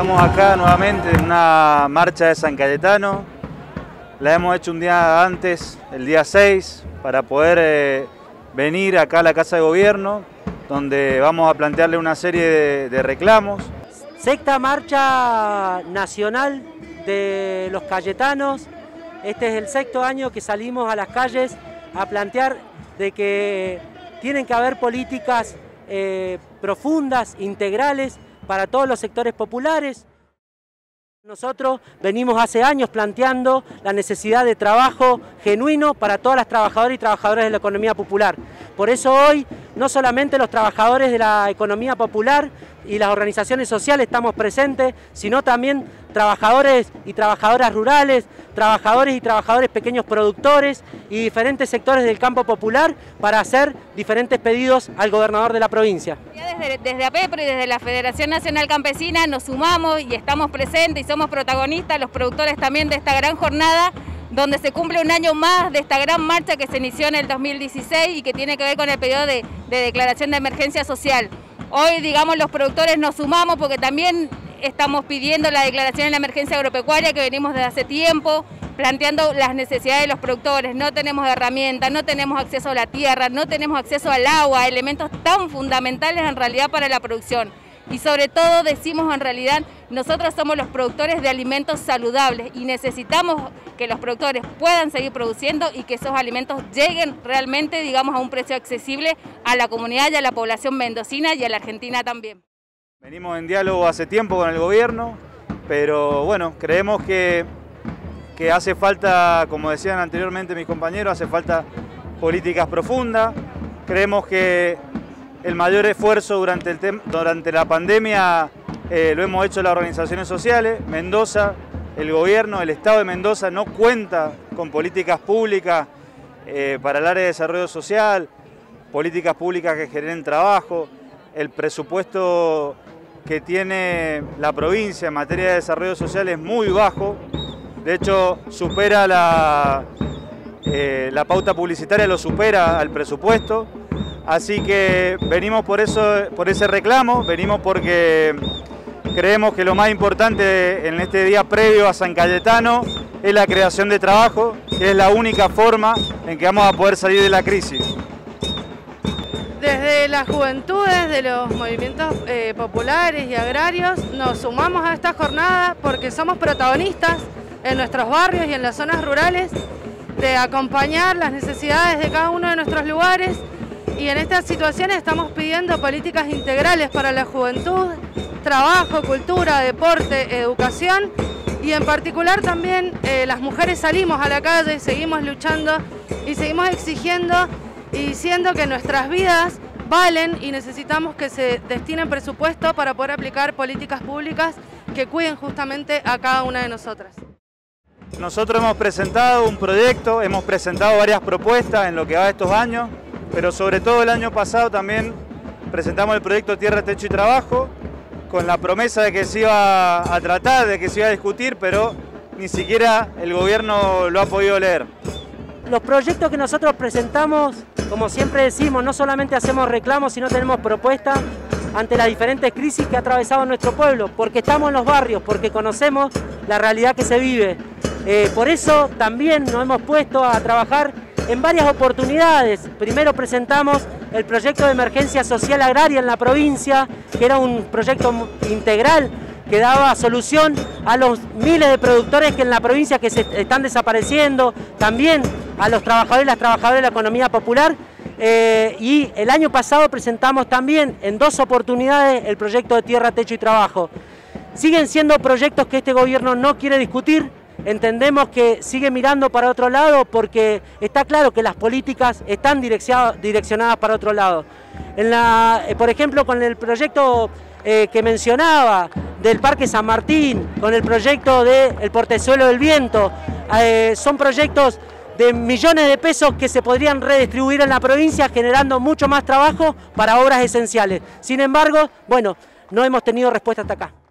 Estamos acá nuevamente en una marcha de San Cayetano. La hemos hecho un día antes, el día 6, para poder venir acá a la Casa de Gobierno, donde vamos a plantearle una serie de reclamos. Sexta marcha nacional de los cayetanos. Este es el sexto año que salimos a las calles a plantear de que tienen que haber políticas profundas, integrales, para todos los sectores populares. Nosotros venimos hace años planteando la necesidad de trabajo genuino para todas las trabajadoras y trabajadores de la economía popular. Por eso hoy no solamente los trabajadores de la economía popular y las organizaciones sociales estamos presentes, sino también trabajadores y trabajadoras rurales, trabajadores y trabajadores pequeños productores y diferentes sectores del campo popular para hacer diferentes pedidos al gobernador de la provincia. Desde APEPRO y desde la Federación Nacional Campesina nos sumamos y estamos presentes y somos protagonistas, los productores también de esta gran jornada, donde se cumple un año más de esta gran marcha que se inició en el 2016 y que tiene que ver con el periodo de declaración de emergencia social. Hoy, digamos, los productores nos sumamos porque también estamos pidiendo la declaración de la emergencia agropecuaria que venimos desde hace tiempo, planteando las necesidades de los productores. No tenemos herramientas, no tenemos acceso a la tierra, no tenemos acceso al agua, elementos tan fundamentales en realidad para la producción. Y sobre todo decimos en realidad, nosotros somos los productores de alimentos saludables y necesitamos que los productores puedan seguir produciendo y que esos alimentos lleguen realmente, digamos, a un precio accesible a la comunidad y a la población mendocina y a la argentina también. Venimos en diálogo hace tiempo con el gobierno, pero bueno, creemos que hace falta, como decían anteriormente mis compañeros, hace falta políticas profundas. Creemos que el mayor esfuerzo durante la pandemia lo hemos hecho las organizaciones sociales. Mendoza, el gobierno, el Estado de Mendoza no cuenta con políticas públicas para el área de desarrollo social, políticas públicas que generen trabajo. El presupuesto que tiene la provincia en materia de desarrollo social es muy bajo. De hecho, supera la pauta publicitaria, lo supera al presupuesto. Así que venimos por ese reclamo, venimos porque creemos que lo más importante en este día previo a San Cayetano es la creación de trabajo, que es la única forma en que vamos a poder salir de la crisis. Desde las juventudes de los movimientos populares y agrarios nos sumamos a esta jornada porque somos protagonistas en nuestros barrios y en las zonas rurales de acompañar las necesidades de cada uno de nuestros lugares. Y en estas situaciones estamos pidiendo políticas integrales para la juventud, trabajo, cultura, deporte, educación y en particular también las mujeres salimos a la calle, seguimos luchando y seguimos exigiendo y diciendo que nuestras vidas valen y necesitamos que se destinen presupuesto para poder aplicar políticas públicas que cuiden justamente a cada una de nosotras. Nosotros hemos presentado un proyecto, hemos presentado varias propuestas en lo que va de estos años, pero sobre todo el año pasado también presentamos el proyecto Tierra, Techo y Trabajo con la promesa de que se iba a tratar, de que se iba a discutir, pero ni siquiera el gobierno lo ha podido leer. Los proyectos que nosotros presentamos, como siempre decimos, no solamente hacemos reclamos, sino tenemos propuestas ante las diferentes crisis que ha atravesado nuestro pueblo, porque estamos en los barrios, porque conocemos la realidad que se vive. Por eso también nos hemos puesto a trabajar en varias oportunidades. Primero presentamos el proyecto de emergencia social agraria en la provincia, que era un proyecto integral que daba solución a los miles de productores que en la provincia que se están desapareciendo, también a los trabajadores y las trabajadoras de la economía popular. Y el año pasado presentamos también en 2 oportunidades el proyecto de Tierra, Techo y Trabajo. Siguen siendo proyectos que este gobierno no quiere discutir. Entendemos que sigue mirando para otro lado porque está claro que las políticas están direccionadas para otro lado. Por ejemplo, con el proyecto que mencionaba del Parque San Martín, con el proyecto del Portezuelo del Viento, son proyectos de millones de pesos que se podrían redistribuir en la provincia generando mucho más trabajo para obras esenciales. Sin embargo, bueno, no hemos tenido respuesta hasta acá.